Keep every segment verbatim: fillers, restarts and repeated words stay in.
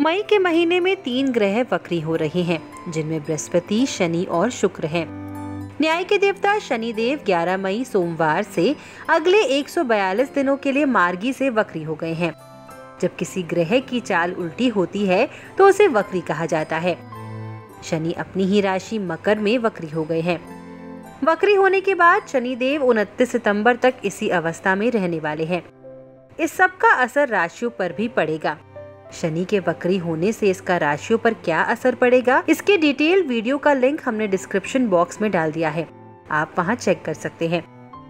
मई के महीने में तीन ग्रह वक्री हो रहे हैं, जिनमें बृहस्पति, शनि और शुक्र हैं। न्याय के देवता शनिदेव ग्यारह मई सोमवार से अगले एक सौ बयालीस दिनों के लिए मार्गी से वक्री हो गए हैं। जब किसी ग्रह की चाल उल्टी होती है तो उसे वक्री कहा जाता है। शनि अपनी ही राशि मकर में वक्री हो गए हैं। वक्री होने के बाद शनिदेव उनतीस सितंबर तक इसी अवस्था में रहने वाले हैं। इस सब का असर राशियों पर भी पड़ेगा। शनि के वक्री होने से इसका राशियों पर क्या असर पड़ेगा, इसके डिटेल वीडियो का लिंक हमने डिस्क्रिप्शन बॉक्स में डाल दिया है, आप वहां चेक कर सकते हैं।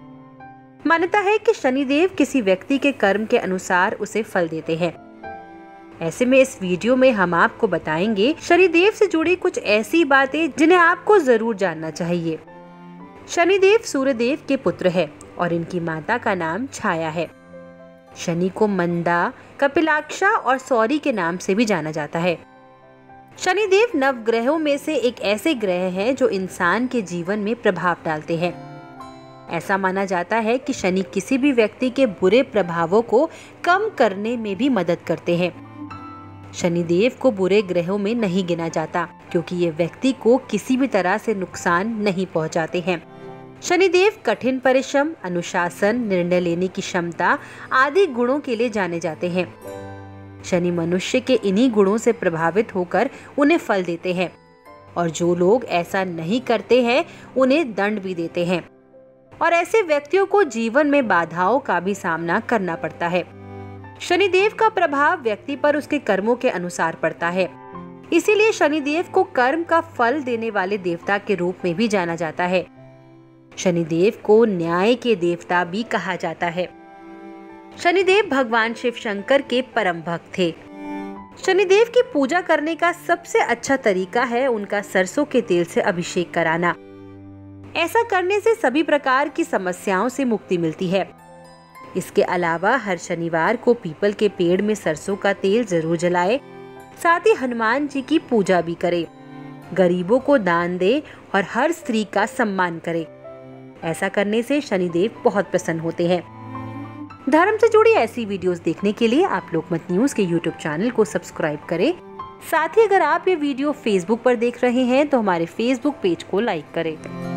मान्यता है कि शनिदेव किसी व्यक्ति के कर्म के अनुसार उसे फल देते हैं। ऐसे में इस वीडियो में हम आपको बताएंगे शनिदेव से जुड़ी कुछ ऐसी बातें जिन्हें आपको जरूर जानना चाहिए। शनिदेव सूर्यदेव के पुत्र है और इनकी माता का नाम छाया है। शनि को मंदा, कपिलाक्षा और सौरी के नाम से भी जाना जाता है। शनिदेव नवग्रहों में से एक ऐसे ग्रह हैं जो इंसान के जीवन में प्रभाव डालते हैं। ऐसा माना जाता है कि शनि किसी भी व्यक्ति के बुरे प्रभावों को कम करने में भी मदद करते हैं। शनिदेव को बुरे ग्रहों में नहीं गिना जाता, क्योंकि ये व्यक्ति को किसी भी तरह से नुकसान नहीं पहुंचाते हैं। शनिदेव कठिन परिश्रम, अनुशासन, निर्णय लेने की क्षमता आदि गुणों के लिए जाने जाते हैं। शनि मनुष्य के इन्हीं गुणों से प्रभावित होकर उन्हें फल देते हैं, और जो लोग ऐसा नहीं करते हैं उन्हें दंड भी देते हैं, और ऐसे व्यक्तियों को जीवन में बाधाओं का भी सामना करना पड़ता है। शनिदेव का प्रभाव व्यक्ति पर उसके कर्मों के अनुसार पड़ता है। इसीलिए शनिदेव को कर्म का फल देने वाले देवता के रूप में भी जाना जाता है। शनिदेव को न्याय के देवता भी कहा जाता है। शनिदेव भगवान शिव शंकर के परम भक्त थे। शनिदेव की पूजा करने का सबसे अच्छा तरीका है उनका सरसों के तेल से अभिषेक कराना। ऐसा करने से सभी प्रकार की समस्याओं से मुक्ति मिलती है। इसके अलावा हर शनिवार को पीपल के पेड़ में सरसों का तेल जरूर जलाए। साथ ही हनुमान जी की पूजा भी करे, गरीबों को दान दे और हर स्त्री का सम्मान करे। ऐसा करने से शनिदेव बहुत प्रसन्न होते हैं। धर्म से जुड़ी ऐसी वीडियोस देखने के लिए आप लोकमत न्यूज के यूट्यूब चैनल को सब्सक्राइब करें। साथ ही अगर आप ये वीडियो फेसबुक पर देख रहे हैं तो हमारे फेसबुक पेज को लाइक करें।